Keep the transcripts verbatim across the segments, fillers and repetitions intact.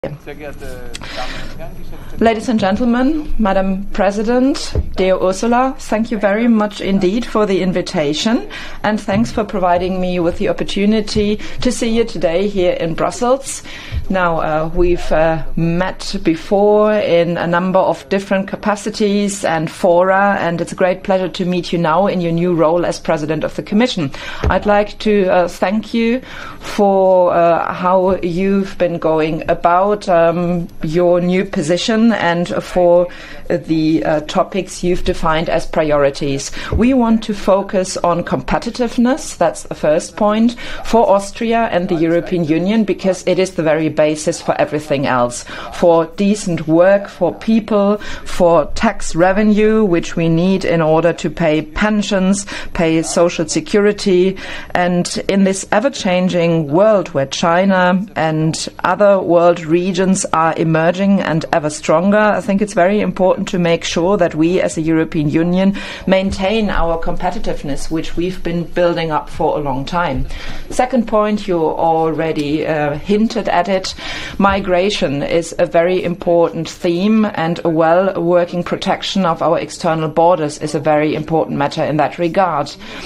Ladies and gentlemen, Madam President, dear Ursula, thank you very much indeed for the invitation, and thanks for providing me with the opportunity to see you today here in Brussels. Now, uh, we've uh, met before in a number of different capacities and fora, and it's a great pleasure to meet you now in your new role as President of the Commission. I'd like to uh, thank you for uh, how you've been going about Um, your new position and for uh, the uh, topics you've defined as priorities. We want to focus on competitiveness, that's the first point, for Austria and the European Union, because it is the very basis for everything else. For decent work for people, for tax revenue, which we need in order to pay pensions, pay social security, and in this ever-changing world where China and other world regions regions are emerging and ever stronger, I think it's very important to make sure that we as a European Union maintain our competitiveness, which we've been building up for a long time. Second point, you already uh, hinted at it. Migration is a very important theme, and a well-working protection of our external borders is a very important matter in that regard.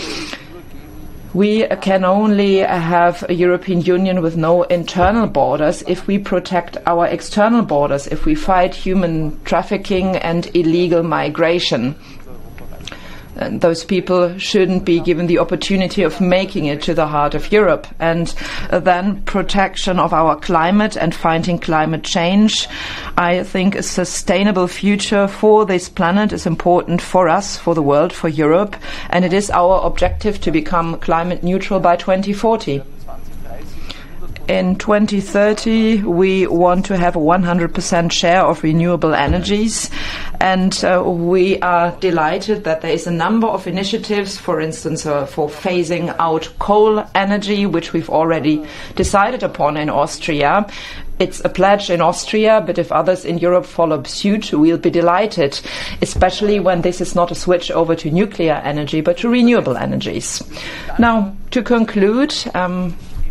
We can only have a European Union with no internal borders if we protect our external borders, if we fight human trafficking and illegal migration. And those people shouldn't be given the opportunity of making it to the heart of Europe. And uh, then protection of our climate and fighting climate change. I think a sustainable future for this planet is important for us, for the world, for Europe. And it is our objective to become climate neutral by twenty forty. In twenty thirty, we want to have a one hundred percent share of renewable energies, and uh, we are delighted that there is a number of initiatives, for instance, uh, for phasing out coal energy, which we've already decided upon in Austria. It's a pledge in Austria, but if others in Europe follow suit, we'll be delighted, especially when this is not a switch over to nuclear energy, but to renewable energies. Now, to conclude, um,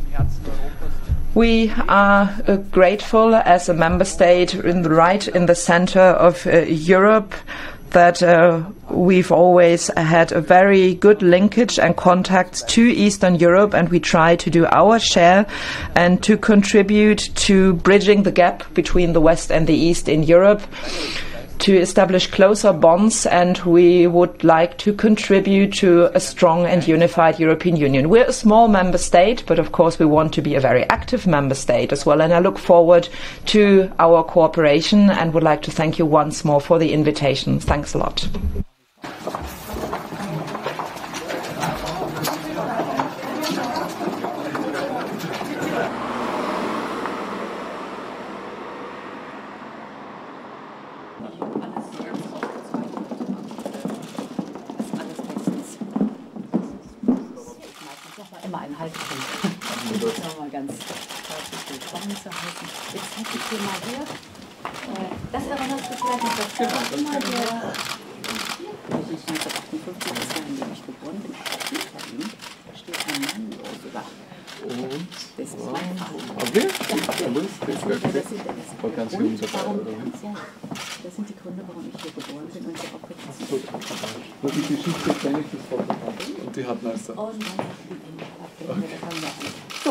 we are uh, grateful as a member state in the right in the center of uh, Europe that uh, we've always had a very good linkage and contacts to Eastern Europe, and we try to do our share and to contribute to bridging the gap between the West and the East in Europe, to establish closer bonds, and we would like to contribute to a strong and unified European Union. We're a small member state, but of course we want to be a very active member state as well, and I look forward to our cooperation and would like to thank you once more for the invitation. Thanks a lot. Immer einen Halbpunkt. Das ist nochmal ganz herzlich willkommen zu heißen. Jetzt hätte ich hier mal hier. Das erinnerst du vielleicht noch, das war immer der neunzehnhundertachtundfünfzig, das Jahr, in dem ich geboren bin, hinter ihm steht ein Mann, Ursula. Und? Das ist mein Vater. Okay? Ja, das sind Das sind die Gründe, warum ich hier geboren bin und hier aufgewachsen bin. Und die Geschichte kenne ich das Vater. Und die hatten also. Und dann okay. Das haben wir auch. So.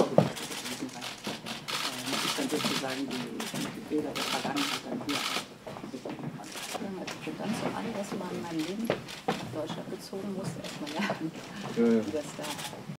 Ich kann sozusagen die Bilder der Vergangenheit dann hier. Ich bin dann zum allerersten Mal in meinem Leben nach Deutschland gezogen, musste erstmal lernen, wie das da